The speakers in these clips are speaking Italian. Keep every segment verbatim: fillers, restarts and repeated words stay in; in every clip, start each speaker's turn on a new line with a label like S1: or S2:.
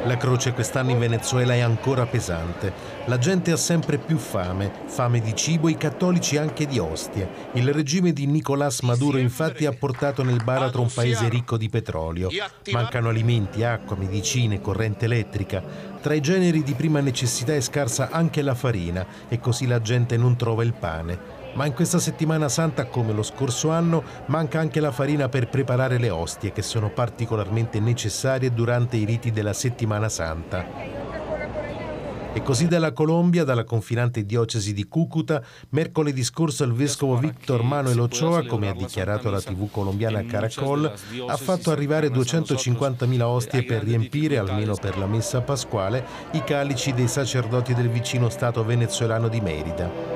S1: La croce quest'anno in Venezuela è ancora pesante. La gente ha sempre più fame, fame di cibo e i cattolici anche di ostie. Il regime di Nicolás Maduro infatti ha portato nel baratro un paese ricco di petrolio. Mancano alimenti, acqua, medicine, corrente elettrica. Tra i generi di prima necessità è scarsa anche la farina e così la gente non trova il pane. Ma in questa settimana santa, come lo scorso anno, manca anche la farina per preparare le ostie, che sono particolarmente necessarie durante i riti della settimana santa. E così dalla Colombia, dalla confinante diocesi di Cúcuta, mercoledì scorso il vescovo Víctor Manuel Ochoa, come ha dichiarato la tivù colombiana Caracol, ha fatto arrivare duecentocinquantamila ostie per riempire, almeno per la messa pasquale, i calici dei sacerdoti del vicino stato venezuelano di Mérida.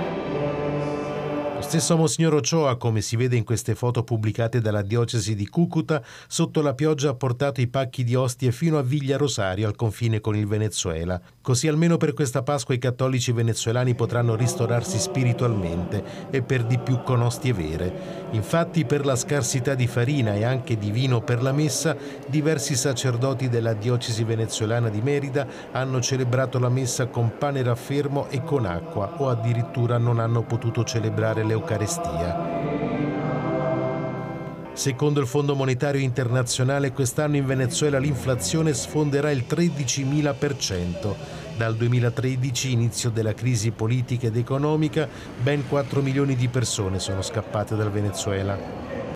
S1: Lo stesso Monsignor Ochoa, come si vede in queste foto pubblicate dalla diocesi di Cúcuta, sotto la pioggia ha portato i pacchi di ostie fino a Villa Rosario, al confine con il Venezuela. Così almeno per questa Pasqua i cattolici venezuelani potranno ristorarsi spiritualmente e per di più con ostie vere. Infatti, per la scarsità di farina e anche di vino per la messa, diversi sacerdoti della diocesi venezuelana di Mérida hanno celebrato la messa con pane raffermo e con acqua, o addirittura non hanno potuto celebrare l'Eucarestia. Secondo il Fondo Monetario Internazionale, quest'anno in Venezuela l'inflazione sfonderà il tredicimila per cento. Dal duemilatredici, inizio della crisi politica ed economica, ben quattro milioni di persone sono scappate dal Venezuela.